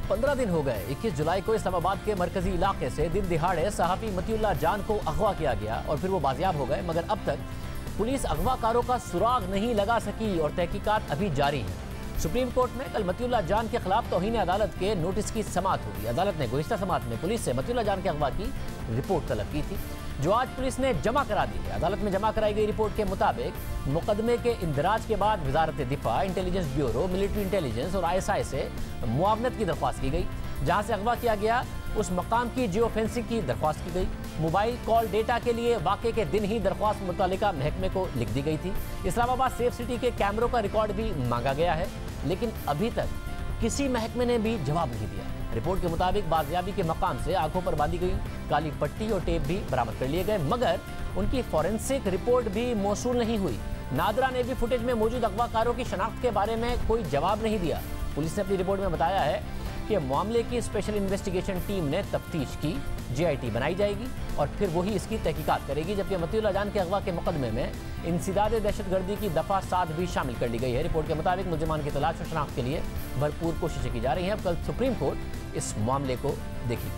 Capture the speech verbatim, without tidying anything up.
पंद्रह दिन हो गए। इक्कीस जुलाई को इस्लामाबाद के मरकजी इलाके से दिन दिहाड़े सहाफी मतीउल्लाह जान को अगवा किया गया और फिर वो बाजियाब हो गए, मगर अब तक पुलिस अगवाकारों का सुराग नहीं लगा सकी और तहकीकात अभी जारी है। सुप्रीम कोर्ट में कल मतीउल्लाह जान के खिलाफ तौहीन अदालत के नोटिस की समाअत हुई। अदालत ने गुज़िश्ता समाअत में पुलिस से मतीउल्लाह जान के अगवा की रिपोर्ट तलब की थी, जो आज पुलिस ने जमा करा दी है। अदालत में जमा कराई गई रिपोर्ट के मुताबिक मुकदमे के इंदराज के बाद वजारत दिफा, इंटेलिजेंस ब्यूरो, मिलिट्री इंटेलिजेंस और आई एस आई से मुआवनत की दरख्वास्त की गई। जहाँ से अगवा किया गया उस मकाम की जियो फेंसिंग की दरख्वास्त की गई। मोबाइल कॉल डेटा के लिए वाक़े के दिन ही दरख्वास्त मुतल्लिका महकमे को लिख दी गई थी। इस्लामाबाद सेफ सिटी के कैमरों का रिकॉर्ड भी मांगा गया है, लेकिन अभी तक किसी महकमे ने भी जवाब नहीं दिया। रिपोर्ट के मुताबिक बाजियाबी के मकाम से आंखों पर बांधी गई काली पट्टी और टेप भी बरामद कर लिए गए, मगर उनकी फॉरेंसिक रिपोर्ट भी मौसूल नहीं हुई। नादरा ने भी फुटेज में मौजूद अगवाकारों की शनाख्त के बारे में कोई जवाब नहीं दिया। पुलिस ने अपनी रिपोर्ट में बताया है कि मामले की स्पेशल इन्वेस्टिगेशन टीम ने तफ्तीश की, जे आई टी बनाई जाएगी और फिर वही इसकी तहकीकात करेगी। जबकि मतीउल्लाह जान के अगवा के मुकदमे में इंसिदाद दहशतगर्दी की दफ़ा सात भी शामिल कर ली गई है। रिपोर्ट के मुताबिक मुलज़मान की तलाश और शनाख्त के लिए भरपूर कोशिशें की जा रही हैं। अब कल सुप्रीम कोर्ट इस मामले को देखेगी।